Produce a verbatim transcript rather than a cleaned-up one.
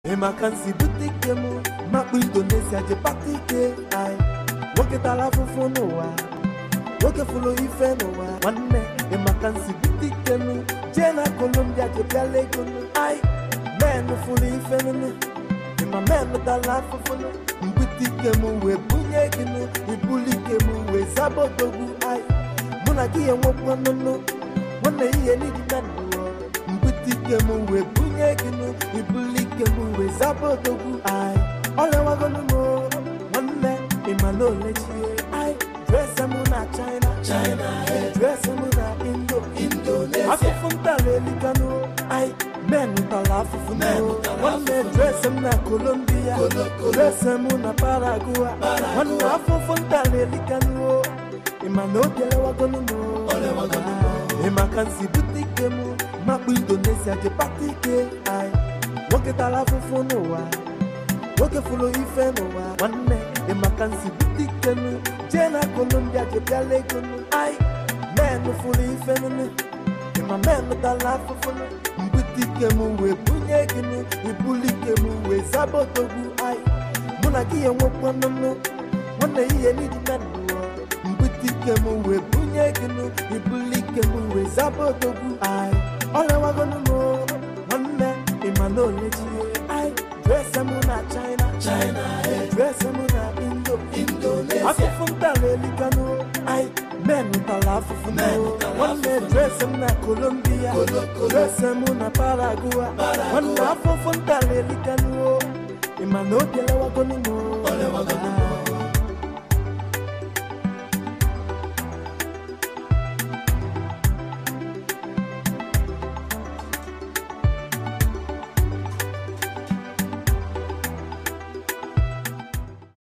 Emakansi boutique mu, mapu Indonesia je patike ai. Woke tala fufu no wa, woke fulo ife no wa. Wanne emakansi boutique mu, jena Colombia je piale kono ai. Men fulo ife no, ema men tala fufu no. Boutique mu we bunye kinu, ibulike mu we sabotogu ai. Muna kiye wopo no no, wanne iye ni di nanu. Boutique mu we bunye kinu, ibulike mu we sabotogu ai. Ole wa gonu mo, wanne imalo lechi ai. Dress mu na China, China hey. Dress mu na Indo, Indonesia. Afufunta lelikano ai. Men tala fufuno, wanne dress mu na Colombia, dress mu na Paraguay. Wanne afufunta lelikano, imalo gele wa gonu mo. Ole wa gonu mo. Emakansi boutique mu, mapu Indonesia je patike ai. Woke tala fufuno wa, woke fulo ife no wa. Wanne emakansi boutique mu, jena Colombia je piale kono ai. Men fulo ife no, ema men tala fufuno. Boutique mu we bunye kinu, ibulike mu we sabotogu ai. Muna kiye wopo no no, wanne iye ni di nanu. Boutique mu we bunye kinu, ibulike mu we sabotogu ai. Ole wa gonu mo, wanne imalo lechi ai. Dress mu na China, China hey. Dress mu na Indo, Indonesia. Afufunta lelikano ai. Men tala fufuno, wanne dress mu na Colombia, dress mu na Paraguay. Wanne afufunta lelikano, imalo gele wa gonu mo. Ole wa gonu mo.